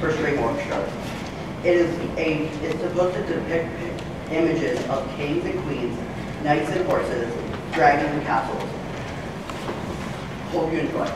for string orchestra. It's supposed to depict images of kings and queens, knights and horses, dragons and castles. Hope you enjoy.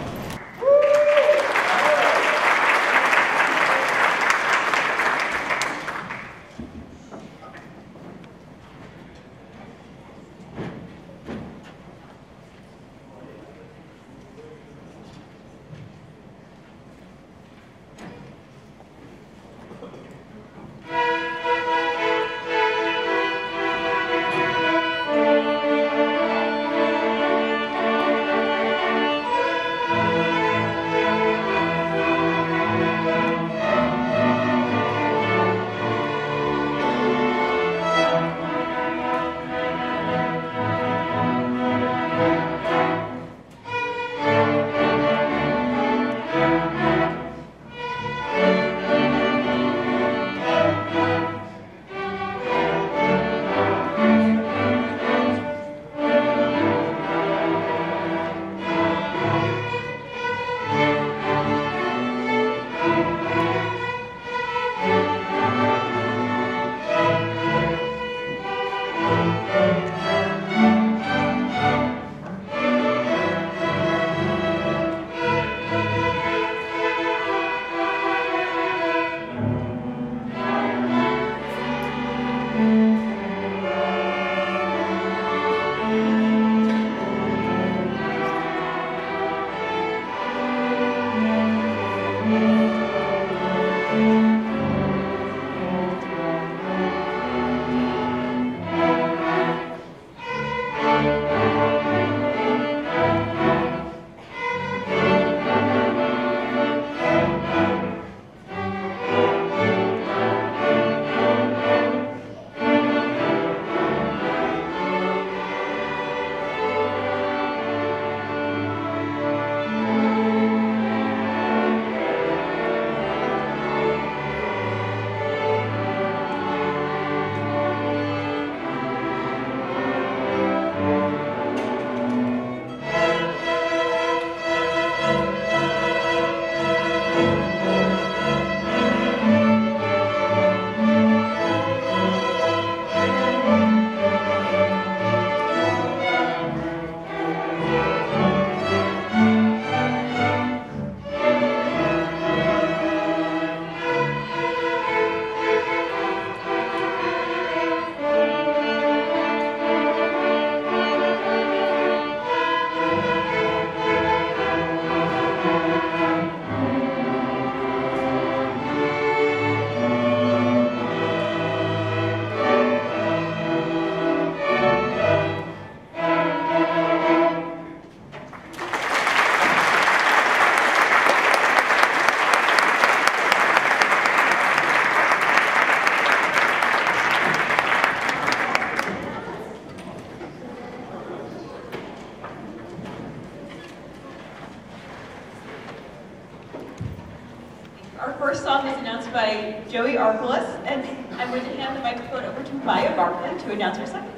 Our first song is announced by Joey Arkelis, and I'm going to hand the microphone over to Maya Barkley to announce her second.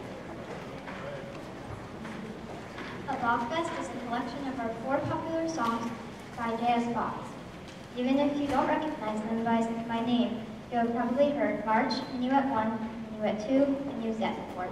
A Bachfest is a collection of our 4 popular songs by J.S. Bach. Even if you don't recognize them by name, you have probably heard March, Minuet 1, Minuet 2, and Musette before.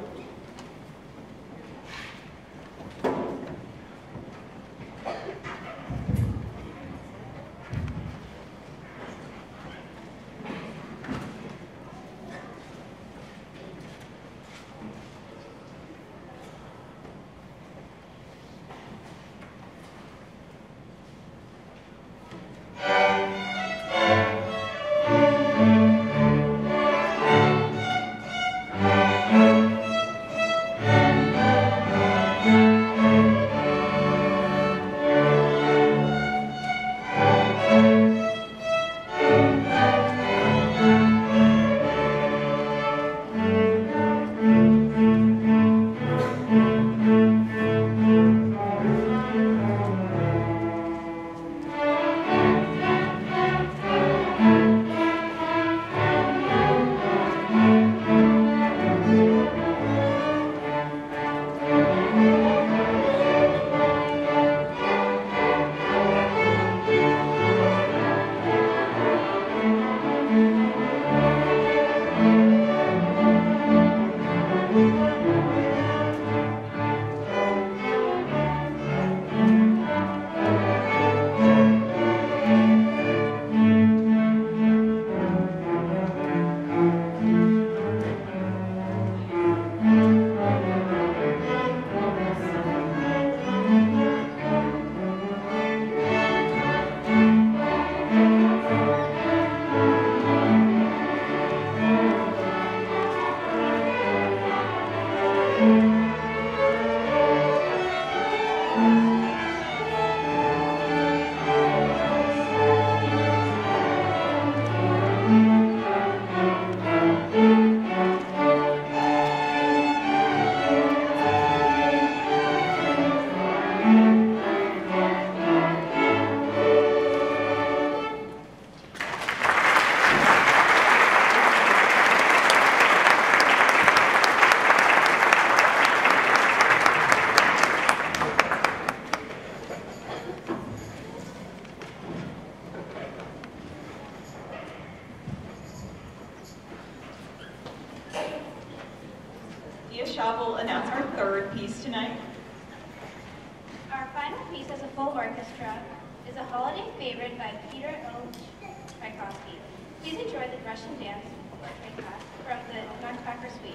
announce our third piece tonight. Our final piece as a full orchestra is a holiday favorite by Peter O. Tchaikovsky. Please enjoy the Russian dance or Tchaikovsky from the Nutcracker Suite.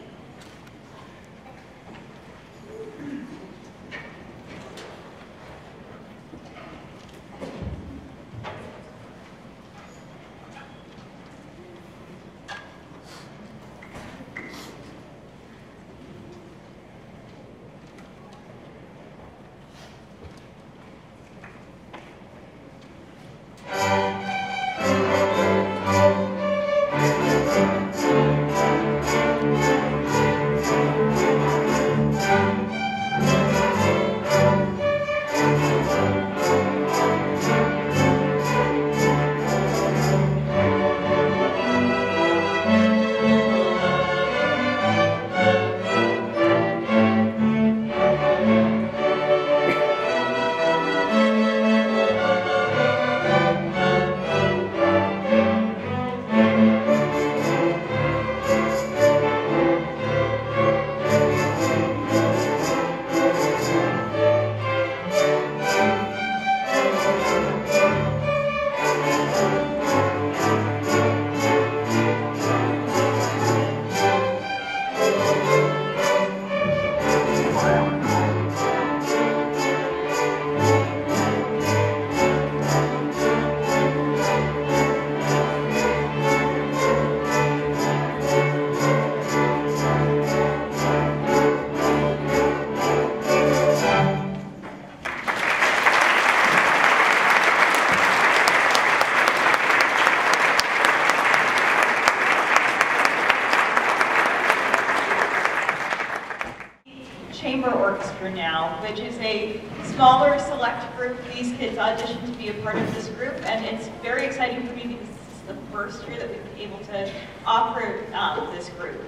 Chamber Orchestra now, which is a smaller select group. These kids auditioned to be a part of this group, and it's very exciting for me because this is the first year that we've been able to offer this group.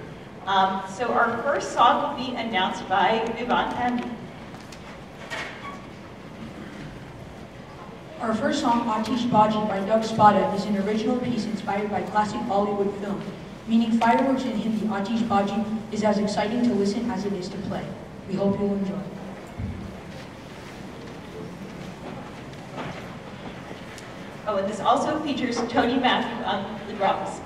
So our first song will be announced by Vivan Hamdi. Our first song, Atish Baji by Doug Spada, is an original piece inspired by classic Bollywood film. Meaning fireworks in Hindi, Atish Baji is as exciting to listen as it is to play. We hope you'll enjoy. Oh, and this also features Tony Matthew on the drums.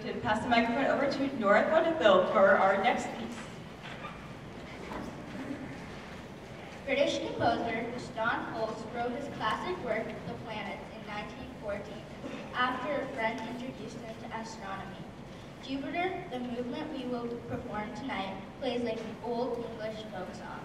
to pass the microphone over to Nora Thonethil for our next piece. British composer John Holst wrote his classic work, The Planets, in 1914, after a friend introduced him to astronomy. Jupiter, the movement we will perform tonight, plays like an old English folk song.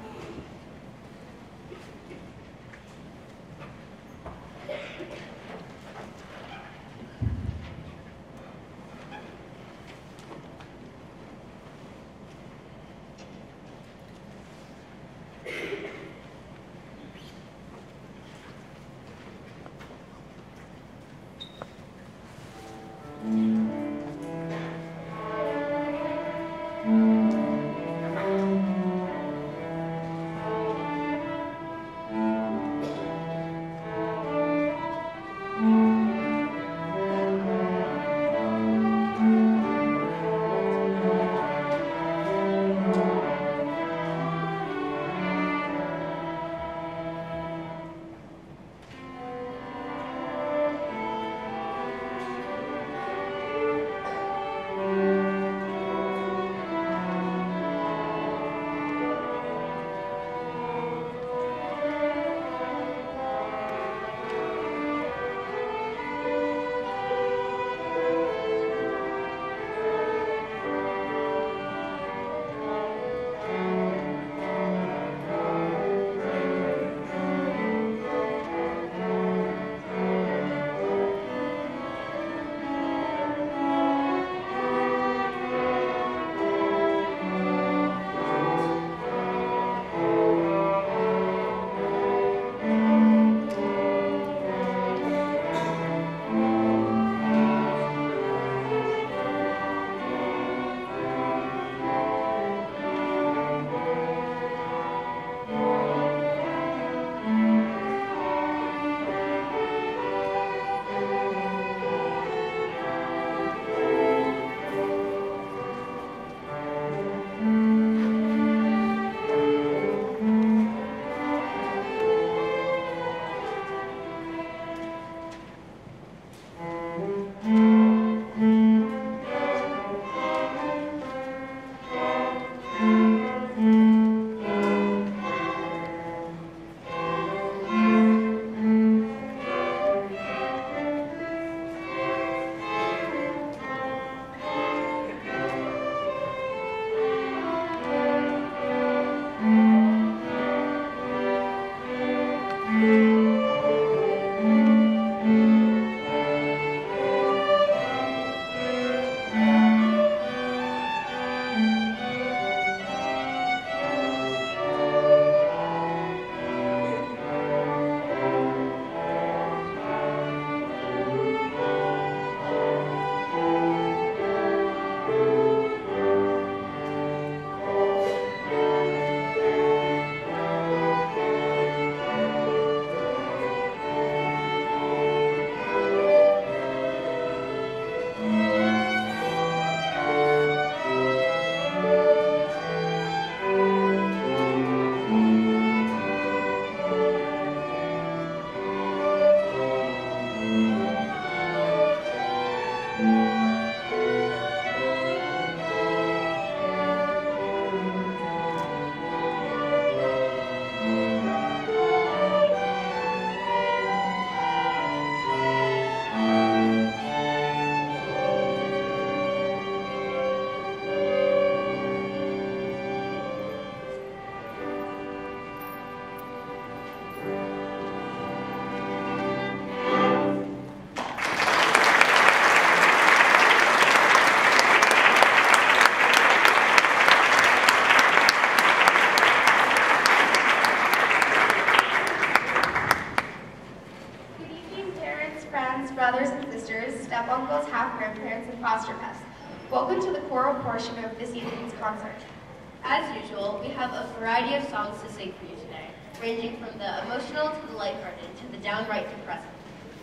brothers and sisters, step-uncles, half-grandparents, and foster pests. Welcome to the choral portion of this evening's concert. As usual, we have a variety of songs to sing for you today, ranging from the emotional to the lighthearted to the downright depressing.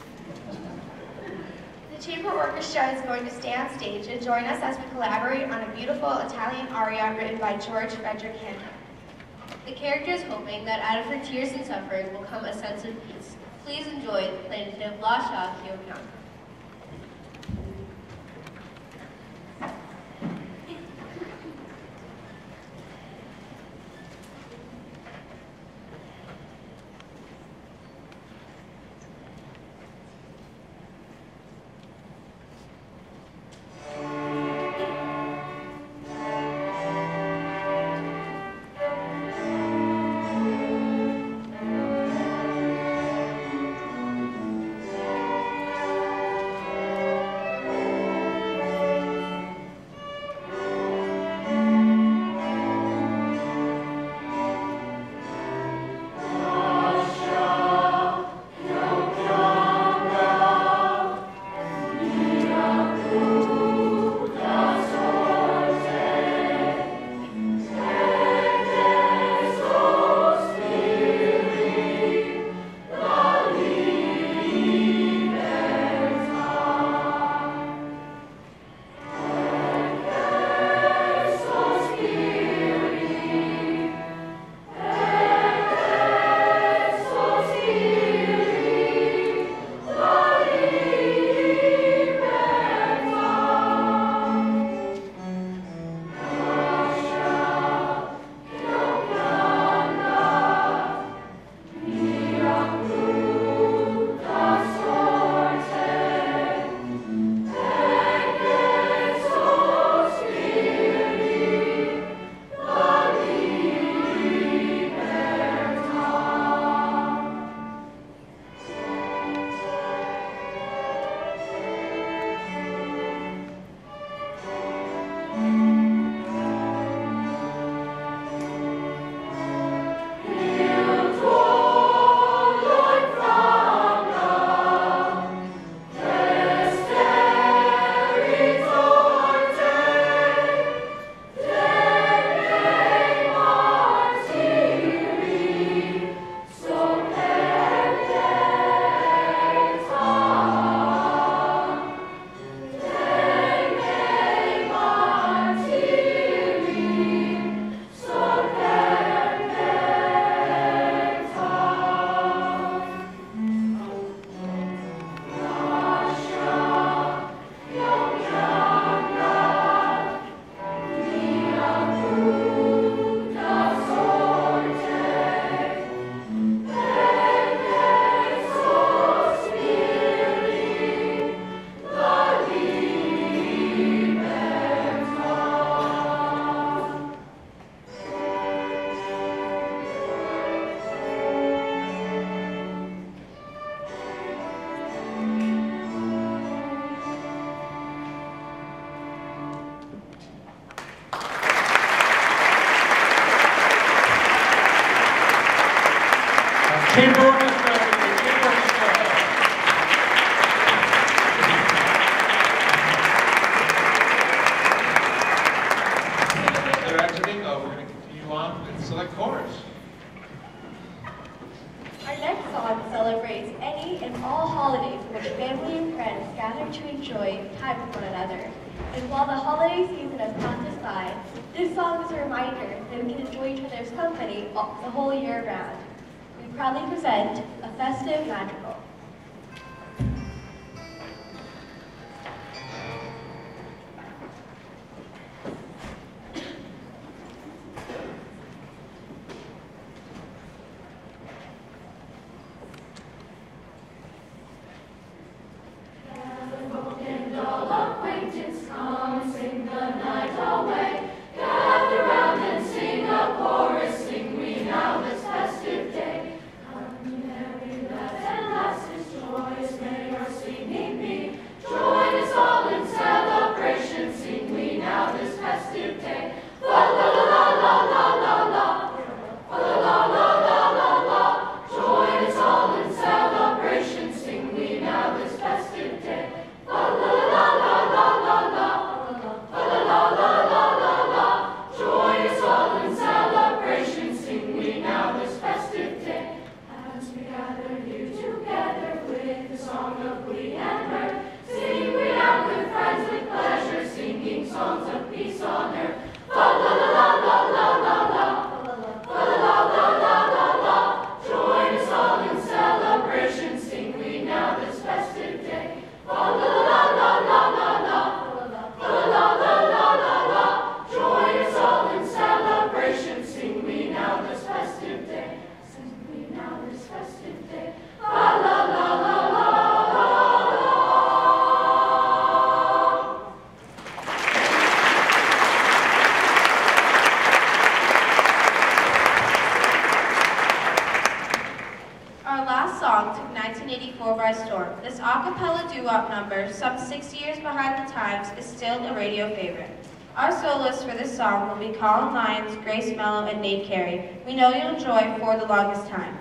The chamber orchestra is going to stay on stage and join us as we collaborate on a beautiful Italian aria written by George Frederick Handel. The character is hoping that out of her tears and suffering will come a sense of peace. Please enjoy the plaintive Lascia Chiocchiano. celebrates any and all holidays in which family and friends gather to enjoy time with one another. And while the holiday season has passed us by, this song is a reminder that we can enjoy each other's company the whole year round. We proudly present A Festive Madrigal. This a cappella doo-wop number, some 6 years behind the times, is still a radio favorite. Our soloists for this song will be Colin Lyons, Grace Mello, and Nate Carey. We know you'll enjoy For the Longest Time.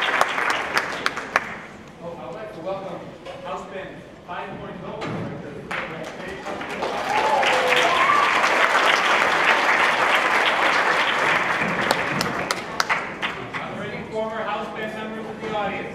Welcome House Band 5.0. Are there any former house band members in the audience?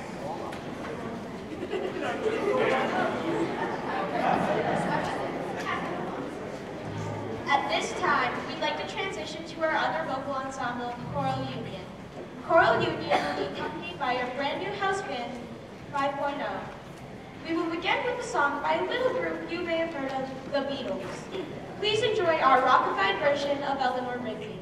At this time, we'd like to transition to our other vocal ensemble, Choral Union. Choral Union will be accompanied by our brand new house band, 5.0. We will begin with a song by a little group you may have heard of, the Beatles. Please enjoy our rockified version of Eleanor Rigby.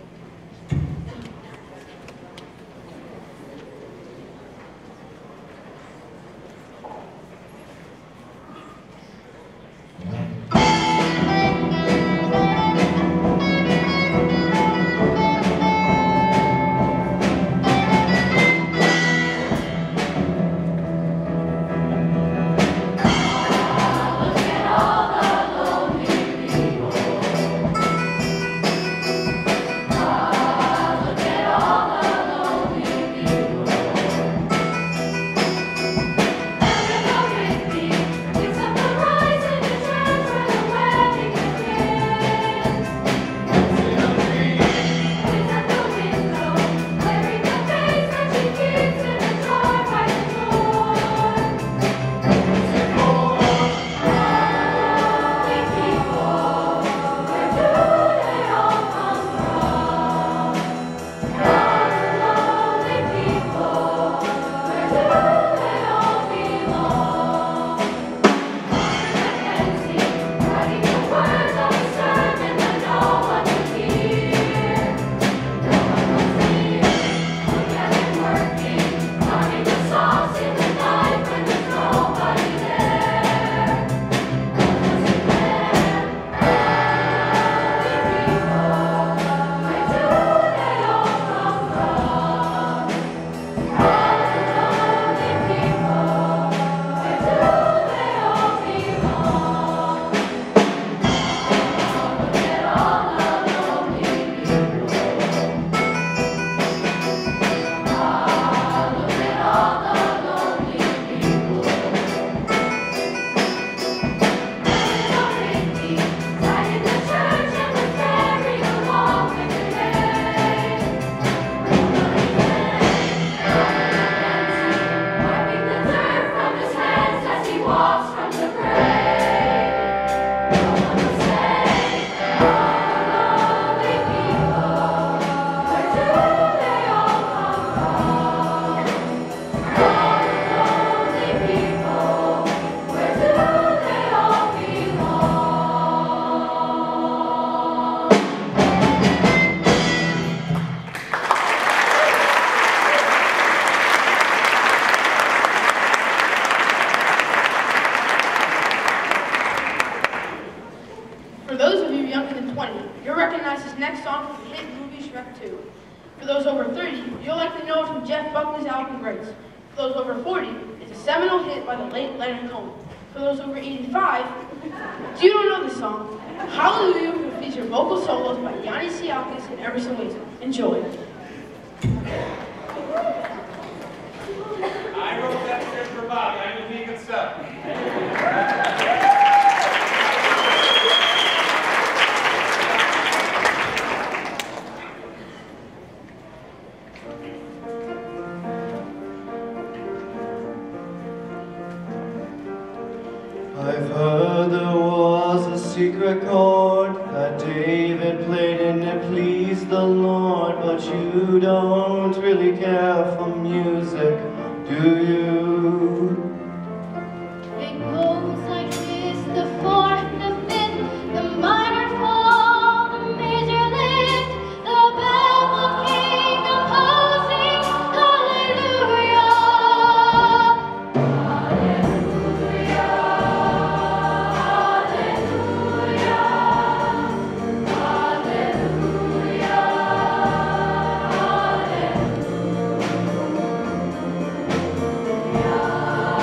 For those of you younger than 20, you'll recognize this next song from the hit movie Shrek 2. For those over 30, you'll likely know it from Jeff Buckley's album Grace. For those over 40, it's a seminal hit by the late Leonard Cohen. For those over 85, do you don't know this song? Hallelujah will feature vocal solos by Yanni Siakis and Emerson Weezer. Enjoy. I wrote that script for Bobby. I knew he could stuff. I've heard there was a secret chord that David played and it pleased the Lord, but you don't really care for music, do you? It goes like this, the fourth, the fifth, the minor fall, the major lift, the baffled king composing, hallelujah. Hallelujah.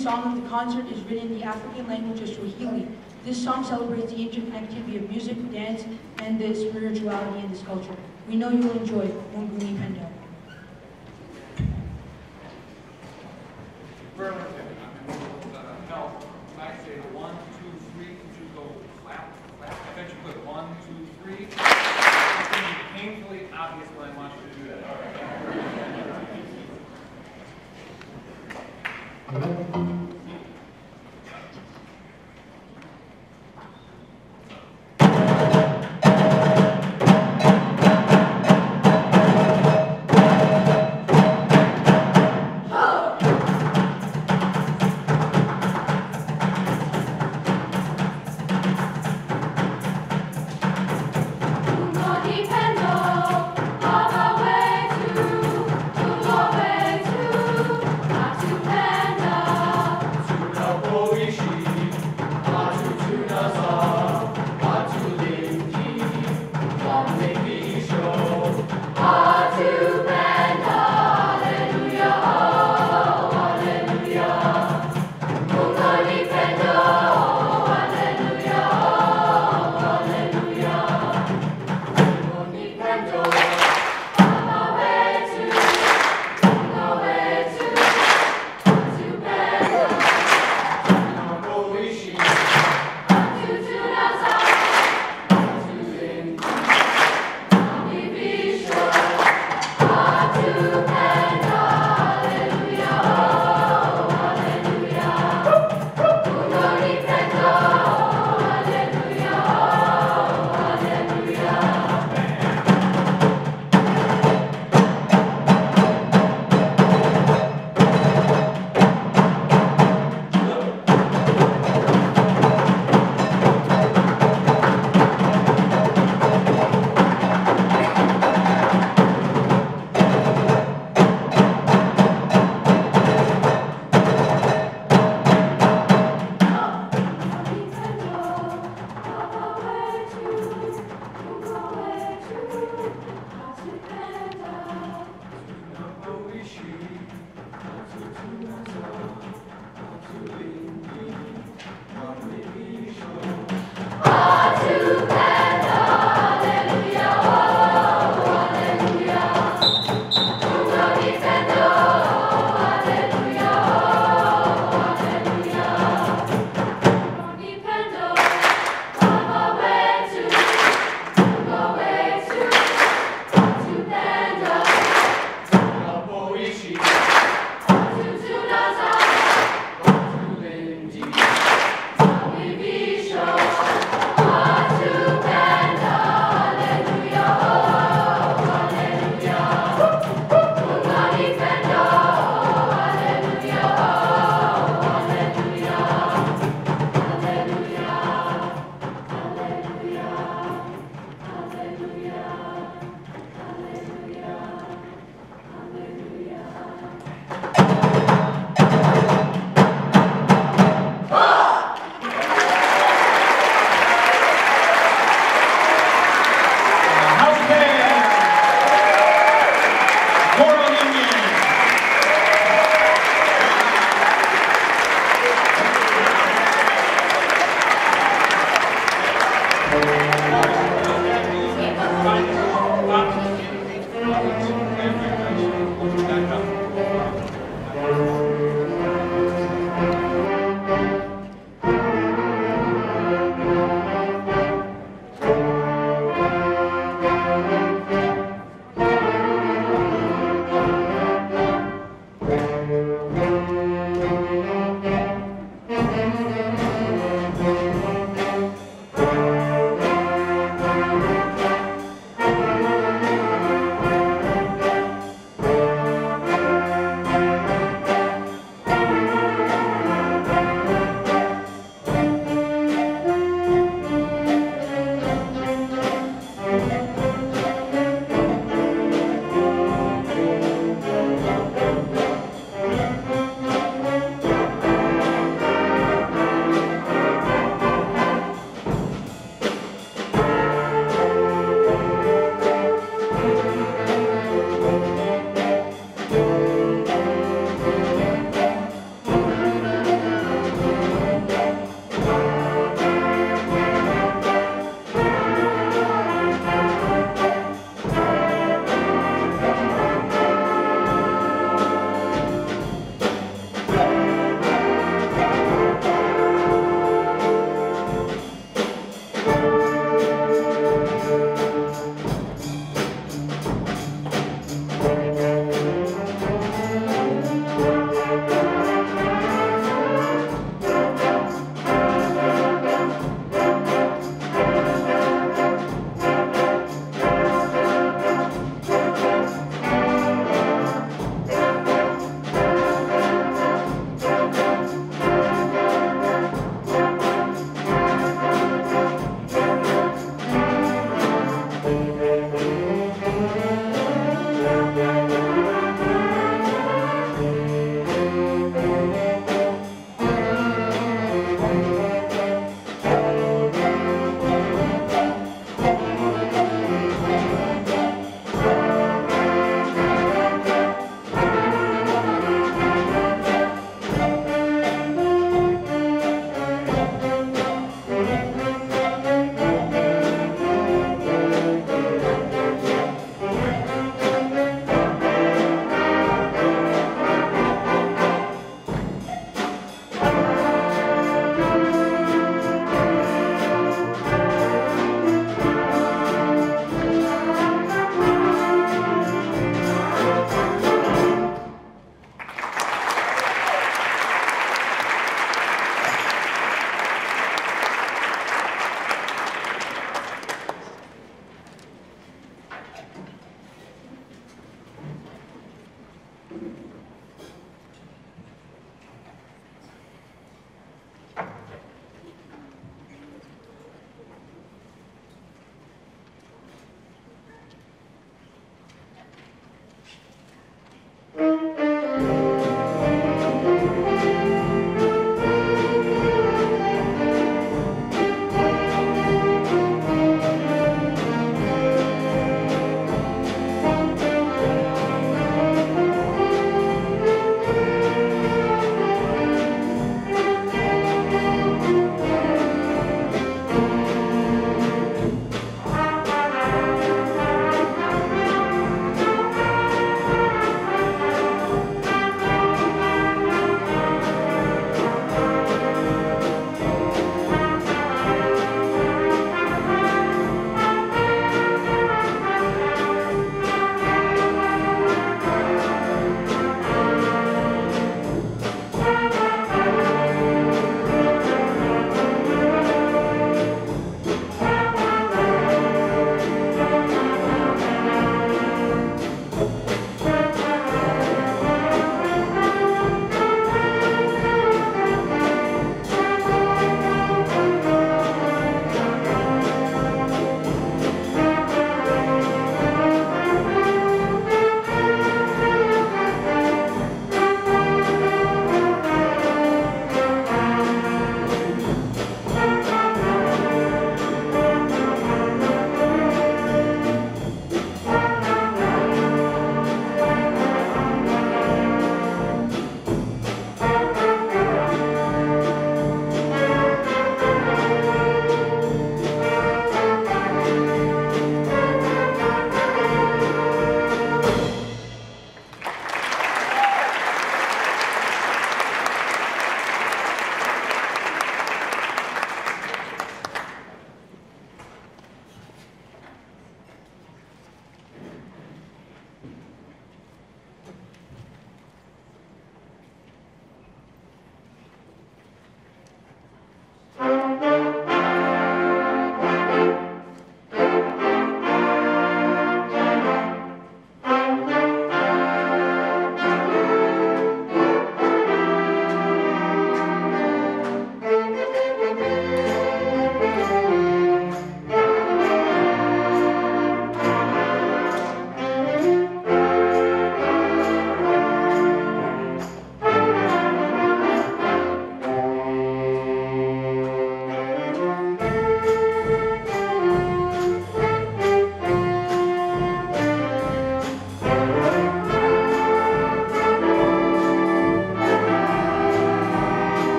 song of the concert is written in the African language of Swahili. This song celebrates the interconnectivity of music, dance, and the spirituality in this culture. We know you will enjoy Mungu Nipenda. Burlington, help. I say 1, 2, 3, you should go clap, clap. I bet you put 1, 2, 3. It's going to be painfully obvious when I want you to do that. All right. Dependo,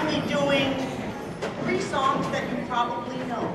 be doing 3 songs that you probably know.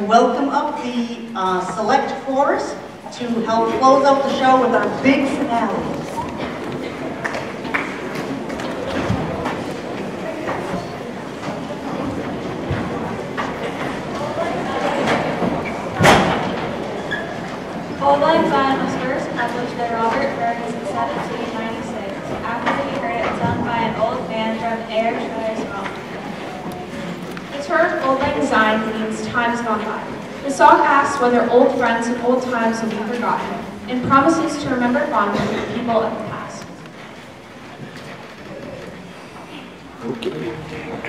welcome up the select chorus to help close out the show with our big finale. Old Lang Syne was first published by Robert Burns in 1796, after he heard it sung by an old man from Ayrshire, Scotland. The term Old Lang Syne means times gone by. The song asks whether old friends and old times will be forgotten, and promises to remember fondly the people of the past. Okay.